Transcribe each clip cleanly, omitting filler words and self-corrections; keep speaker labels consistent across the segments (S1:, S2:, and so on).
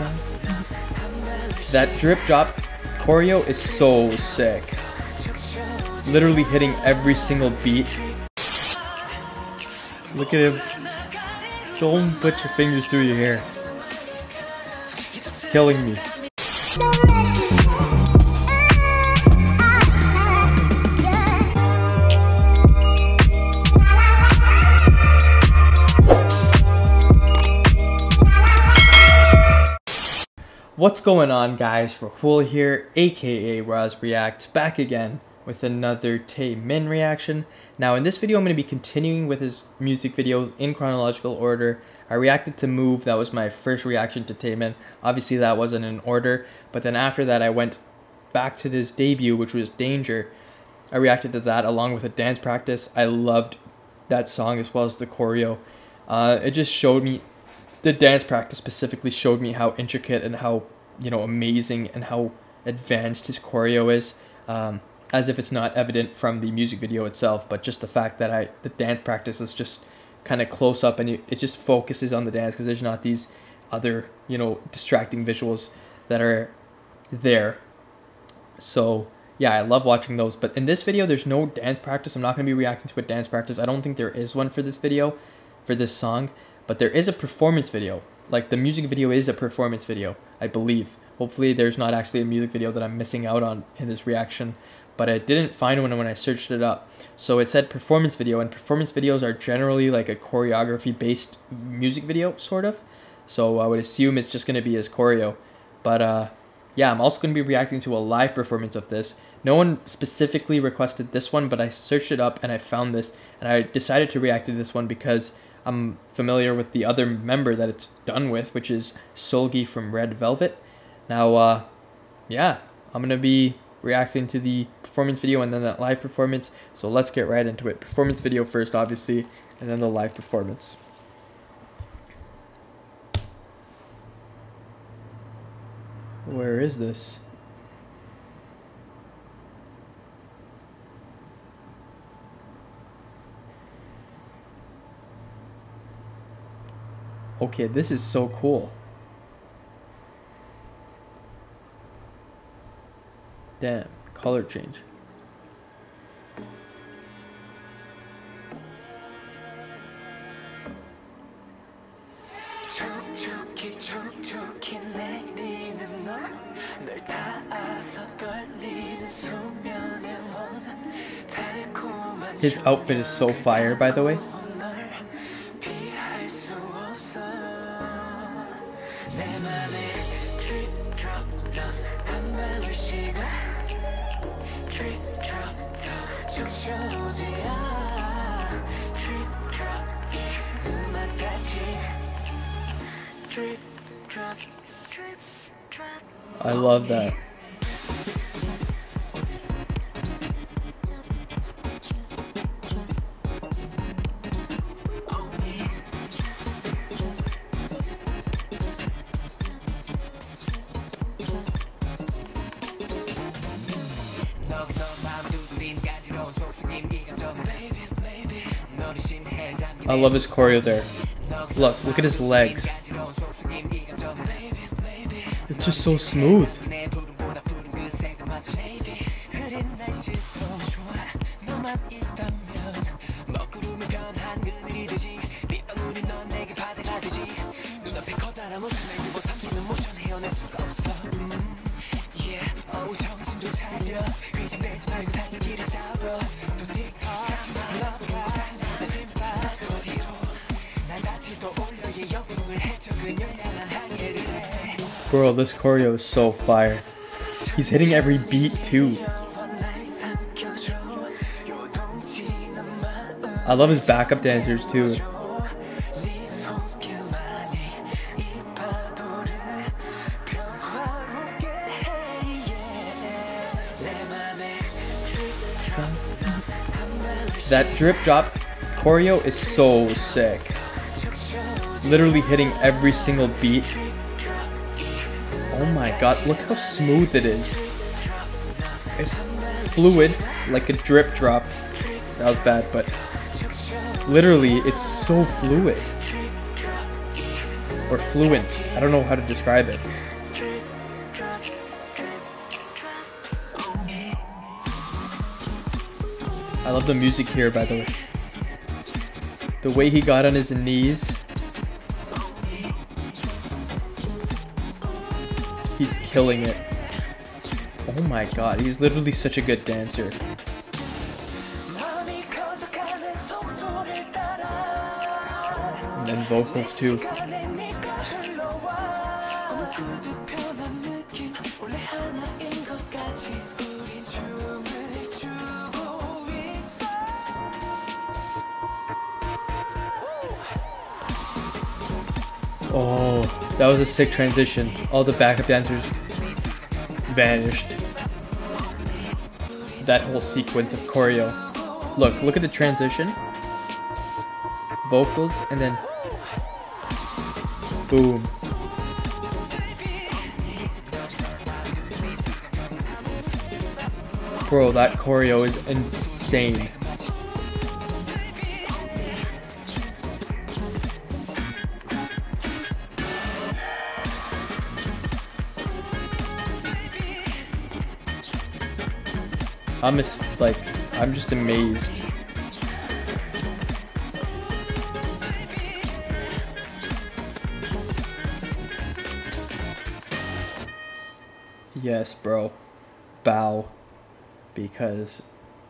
S1: That drip drop choreo is so sick. Literally hitting every single beat. Look at him. Don't put your fingers through your hair. Killing me. What's going on, guys? Rahul here, aka Raz Reacts, back again with another TAEMIN reaction. Now in this video I'm going to be continuing with his music videos in chronological order. I reacted to Move, that was my first reaction to TAEMIN. Obviously that wasn't in order, but then after that I went back to this debut, which was Danger. I reacted to that along with a dance practice. I loved that song as well as the choreo. It just showed me, the dance practice specifically showed me how intricate and how, amazing and how advanced his choreo is. As if it's not evident from the music video itself, but just the fact that the dance practice is just kind of close up and it just focuses on the dance because there's not these other, distracting visuals that are there. So yeah, I love watching those. But in this video, there's no dance practice. I'm not going to be reacting to a dance practice. I don't think there is one for this video, for this song. But there is a performance video. Like, the music video is a performance video, I believe. Hopefully there's not actually a music video that I'm missing out on in this reaction. But I didn't find one when I searched it up. So it said performance video, and performance videos are generally like a choreography-based music video, sort of. So I would assume it's just going to be his choreo. But yeah, I'm also going to be reacting to a live performance of this. No one specifically requested this one, but I searched it up and I found this. And I decided to react to this one because I'm familiar with the other member that it's done with, which is Solgi from Red Velvet. Now, yeah, I'm going to be reacting to the performance video and then that live performance. So let's get right into it. Performance video first, obviously, and then the live performance. Where is this? Okay, this is so cool. Damn, color change. His outfit is so fire, by the way. I love that. I love his choreo there. Look at his legs. It's just so smooth. Bro, this choreo is so fire. He's hitting every beat too. I love his backup dancers too. That drip drop choreo is so sick. Literally hitting every single beat. Oh my god, look how smooth it is. It's fluid, like a drip drop. That was bad, but literally, it's so fluid. or fluent. I don't know how to describe it. I love the music here, by the way. The way he got on his knees. He's killing it. Oh my god, he's literally such a good dancer. And then vocals too. Oh, that was a sick transition. All the backup dancers vanished. That whole sequence of choreo. Look at the transition. Vocals, and then boom. Bro, that choreo is insane. I'm just amazed. Yes, bro. Bow. Because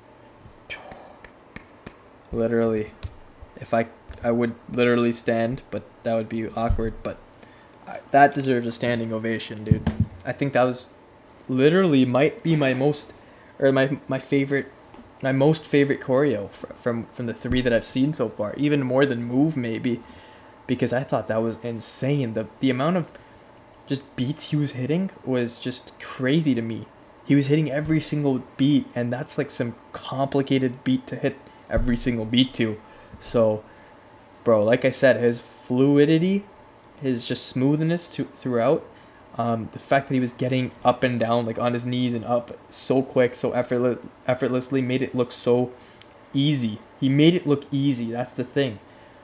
S1: literally, if I would literally stand, but that would be awkward, but that deserves a standing ovation, dude. I think that was literally might be my most favorite choreo from the 3 that I've seen so far, even more than Move maybe, because I thought that was insane. The amount of just beats he was hitting was just crazy to me. He was hitting every single beat, and that's like some complicated beat to hit every single beat to. So, bro, like I said, his fluidity, his just smoothness throughout, the fact that he was getting up and down, like on his knees and up so quick, so effortlessly, made it look so easy. He made it look easy. That's the thing.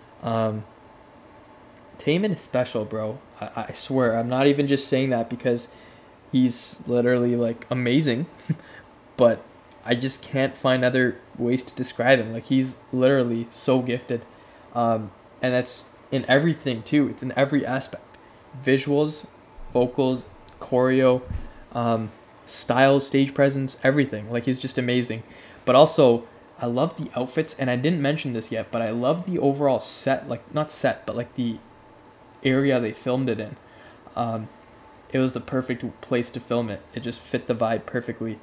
S1: TAEMIN is special, bro. I swear. I'm not even just saying that because he's literally like amazing, but I just can't find other ways to describe him. Like, he's literally so gifted, and that's in everything too. It's in every aspect: visuals, vocals, choreo, style, stage presence, everything. Like, he's just amazing. But also, I love the outfits, and I didn't mention this yet, but I love the overall set, like not set, but like the area they filmed it in. It was the perfect place to film it. It just fit the vibe perfectly.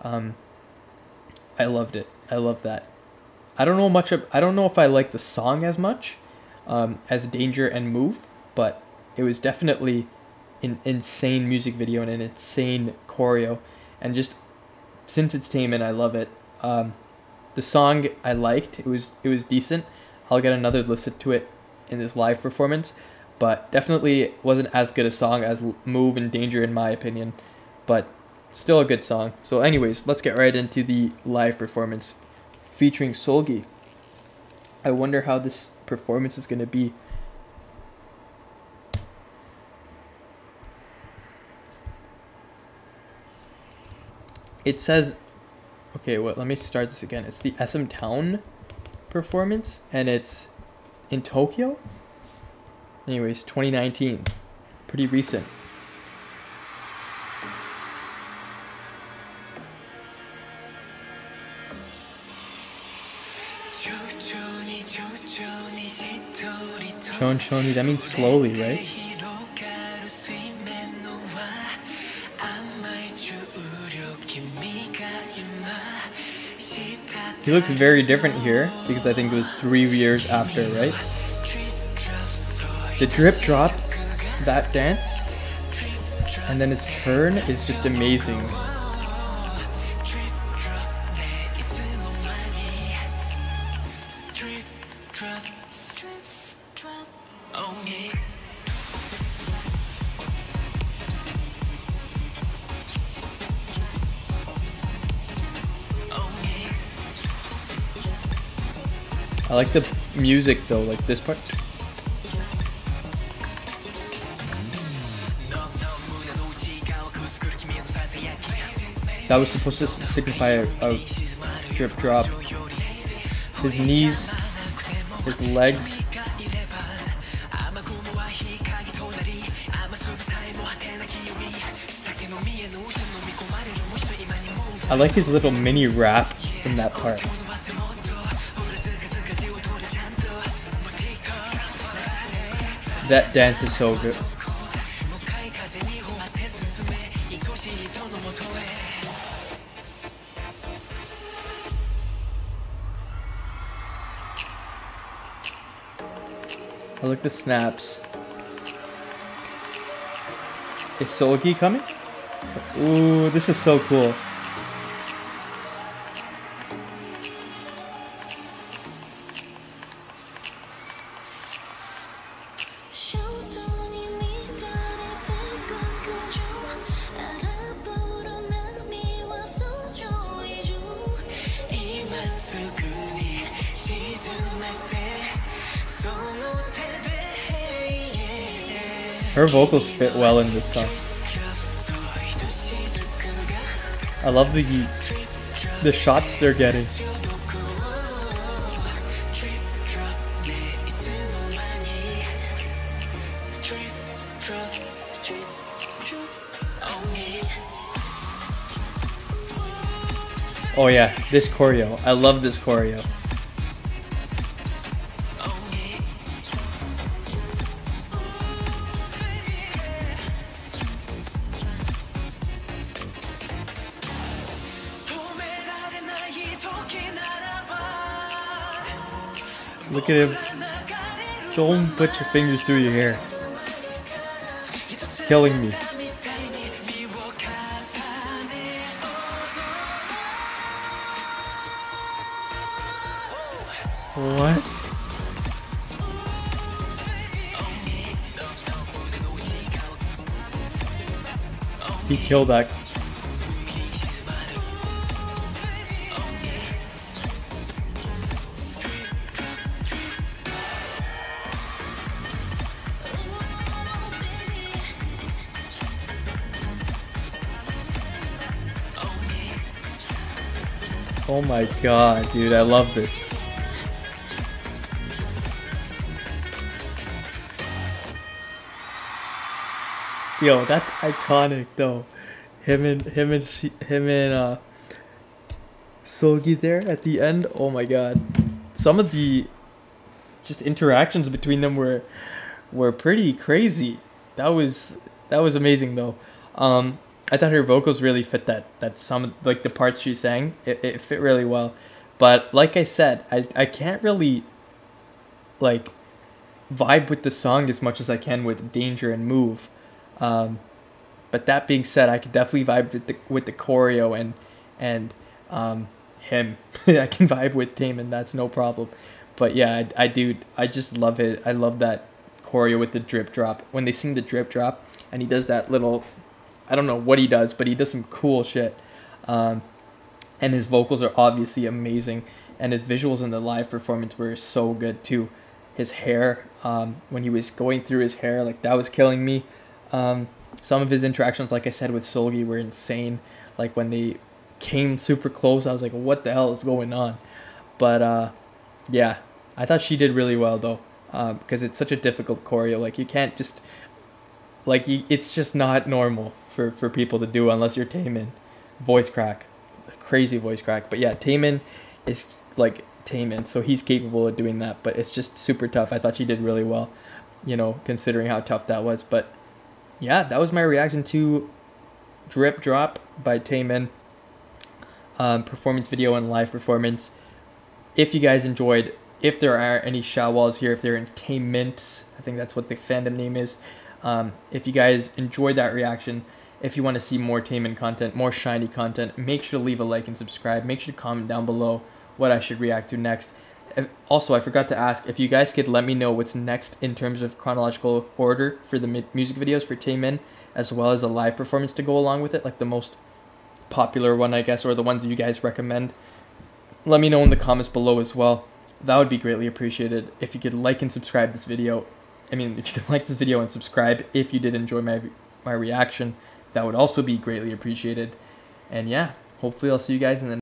S1: I loved it. I love that. I don't know if I like the song as much as Danger and Move, but it was definitely an insane music video and an insane choreo, and just since it's TAEMIN, I love it. The song I liked. It was decent. I'll get another listen to it in this live performance, but definitely wasn't as good a song as Move and Danger in my opinion, but still a good song. So anyways, let's get right into the live performance featuring Solgi. I wonder how this performance is going to be. It says, okay, well, let me start this again. It's the SM Town performance, and it's in Tokyo. Anyways, 2019. Pretty recent. Chonchoni, that means slowly, right? He looks very different here because I think it was 3 years after, right? The drip drop, that dance, and then his turn is just amazing. I like the music though, like this part. That was supposed to signify a drip drop. His knees, his legs. I like his little mini rap in that part. That dance is so good. I like the snaps. Is Solgi coming? Ooh, this is so cool. Her vocals fit well in this song. I love the shots they're getting. Oh yeah, this choreo. I love this choreo. Look at him. Don't put your fingers through your hair. Killing me. What? He killed that. Oh my god, dude, I love this. Yo, that's iconic though. Him and Solgi there at the end. Oh my god. Some of the just interactions between them were pretty crazy. That was amazing though. I thought her vocals really fit that some like the parts she sang. It fit really well. But like I said, I can't really like vibe with the song as much as I can with Danger and Move. But that being said, I could definitely vibe with the choreo and him. I can vibe with TAEMIN, that's no problem. But yeah, I just love it. I love that choreo with the drip drop. When they sing the drip drop and he does that little, I don't know what he does, but he does some cool shit. And his vocals are obviously amazing, and his visuals in the live performance were so good too. His hair, when he was going through his hair, like that was killing me. Some of his interactions, like I said, with Solgi were insane. Like when they came super close, I was like, what the hell is going on? But yeah, I thought she did really well though, because it's such a difficult choreo. Like you can't just, like it's just not normal for people to do unless you're TAEMIN. Voice crack, crazy voice crack. But yeah, TAEMIN is like TAEMIN, so he's capable of doing that. But it's just super tough. I thought she did really well, you know, considering how tough that was. But yeah, that was my reaction to Drip Drop by TAEMIN. Performance video and live performance. If you guys enjoyed, if there are any Shawwals here, if they're in TAEMINs, I think that's what the fandom name is. If you guys enjoyed that reaction, if you want to see more TAEMIN content, more shiny content, make sure to leave a like and subscribe. Make sure to comment down below what I should react to next. Also, I forgot to ask if you guys could let me know what's next in terms of chronological order for the music videos for TAEMIN, as well as a live performance to go along with it, like the most popular one, I guess, or the ones that you guys recommend. Let me know in the comments below as well. That would be greatly appreciated. If you could like and subscribe this video, if you could like this video and subscribe if you did enjoy my reaction, that would also be greatly appreciated. And yeah, hopefully I'll see you guys in the